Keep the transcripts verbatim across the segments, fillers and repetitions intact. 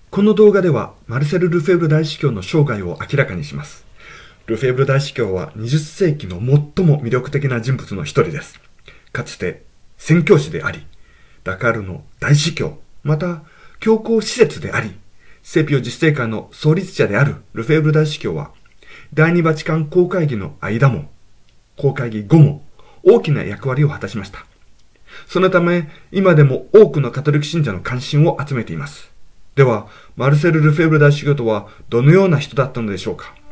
この動画ではマルセル・ルフェーブル大司教の生涯を明らかにします。ルフェーブル大司教はにじゅっせいきの最も魅力的な人物の一人です。かつて宣教師であり、ダカールの大司教、また教皇施設であり、聖ピオじゅっせい会の創立者であるルフェーブル大司教は、第二バチカン公会議の間も、公会議後も大きな役割を果たしました。そのため、今でも多くのカトリック信者の関心を集めています。では、マルセル・ルフェーブル大司教とはどのような人だったのでしょうか。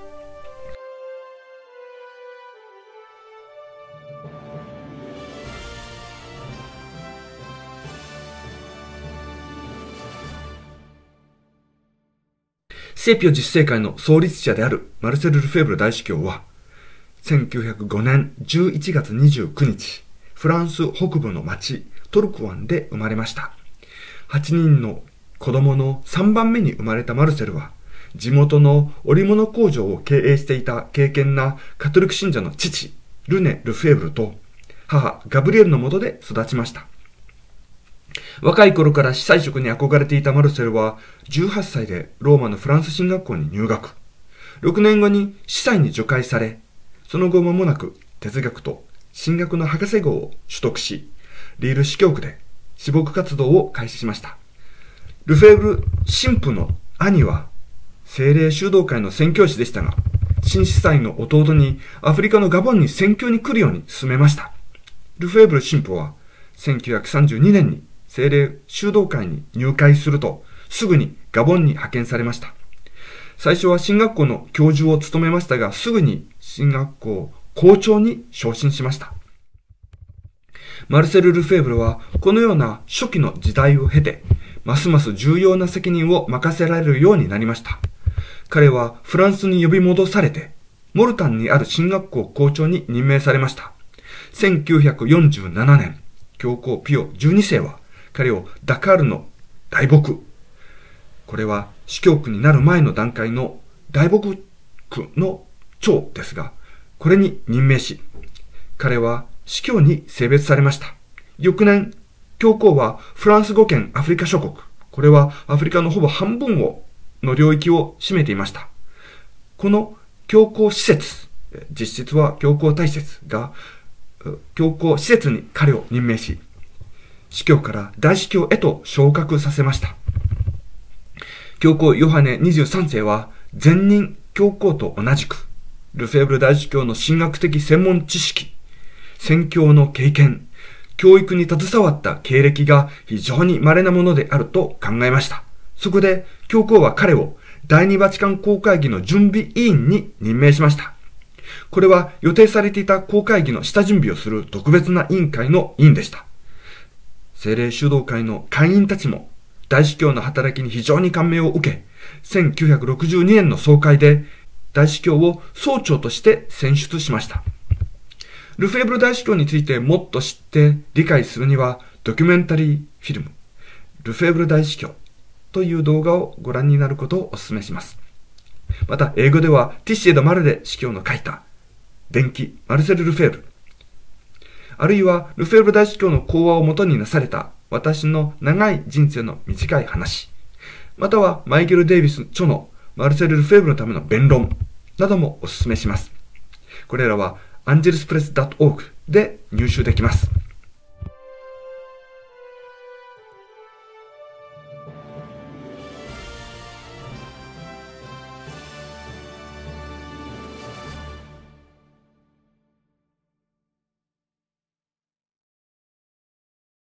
聖ピオじゅっせい会の創立者であるマルセル・ルフェーブル大司教は、せんきゅうひゃくごねんじゅういちがつにじゅうくにち、フランス北部の町トルクワンで生まれました。はちにんの子供のさんばんめに生まれたマルセルは、地元の織物工場を経営していた敬虔なカトリック信者の父、ルネ・ルフェーブルと母、ガブリエルの下で育ちました。若い頃から司祭職に憧れていたマルセルは、じゅうはっさいでローマのフランス神学校に入学。ろくねんごに司祭に除会され、その後間もなく哲学と神学の博士号を取得し、リール司教区で私牧活動を開始しました。ルフェーブル神父の兄は聖霊修道会の宣教師でしたが、新司祭の弟にアフリカのガボンに宣教に来るように勧めました。ルフェーブル神父はせんきゅうひゃくさんじゅうにねんに聖霊修道会に入会すると、すぐにガボンに派遣されました。最初は神学校の教授を務めましたが、すぐに神学校校長に昇進しました。マルセル・ルフェーブルはこのような初期の時代を経て、ますます重要な責任を任せられるようになりました。彼はフランスに呼び戻されて、モルタンにある神学校校長に任命されました。せんきゅうひゃくよんじゅうななねん、教皇ピオじゅうにせいは彼をダカールの大牧、これは司教区になる前の段階の大牧区の長ですが、これに任命し、彼は司教に性別されました。翌年、教皇はフランス語圏アフリカ諸国、これはアフリカのほぼ半分をの領域を占めていました。この教皇施設、実質は教皇大設が、教皇施設に彼を任命し、司教から大司教へと昇格させました。教皇ヨハネにじゅうさんせいは前任教皇と同じく、ルフェーブル大司教の神学的専門知識、宣教の経験、教育に携わった経歴が非常に稀なものであると考えました。そこで教皇は彼を第二バチカン公会議の準備委員に任命しました。これは予定されていた公会議の下準備をする特別な委員会の委員でした。聖霊修道会の会員たちも大司教の働きに非常に感銘を受け、せんきゅうひゃくろくじゅうにねんの総会で大司教を総長として選出しました。ルフェーブル大司教についてもっと知って理解するには、ドキュメンタリーフィルム、ルフェーブル大司教という動画をご覧になることをお勧めします。また、英語ではティッシエ・ド・マルレ司教の書いた伝記マルセル・ルフェーブル、あるいはルフェーブル大司教の講話をもとになされた私の長い人生の短い話、またはマイケル・デイビス著のマルセル・ルフェーブルのための弁論などもお勧めします。これらはアンジェルスプレス ドットオーアールジ で入手できます。